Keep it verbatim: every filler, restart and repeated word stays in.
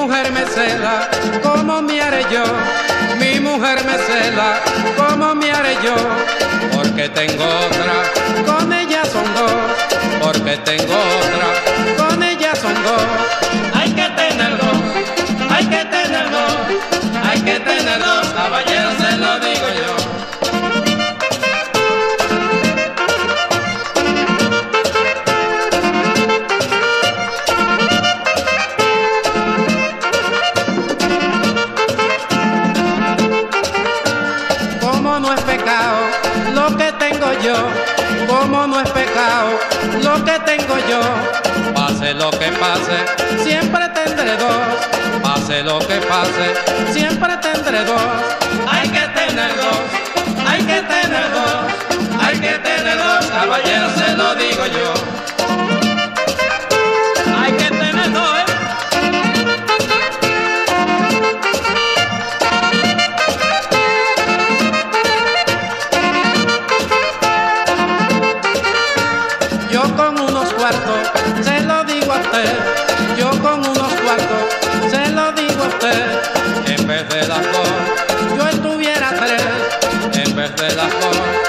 mujer me cela, ¿cómo me haré yo? Mi mujer me cela, ¿cómo me haré yo? Porque tengo otra, con ella son dos. Porque tengo otra, con ella son dos. Hay que tener dos, hay que tener dos, hay que tener dos, caballeros, se lo digo yo. Como no es pecado lo que tengo yo, como no es pecado lo que tengo yo, pase lo que pase, siempre tendré dos, pase lo que pase, siempre tendré dos. Hay que tener dos, hay que tener dos, hay que tener dos, caballeros, se lo digo yo. Hay que tener dos, ¿eh? Yo con unos cuartos, se lo digo a usted, yo con unos cuartos, se lo digo a usted. En vez de las dos, yo estuviera tres, en vez de las dos,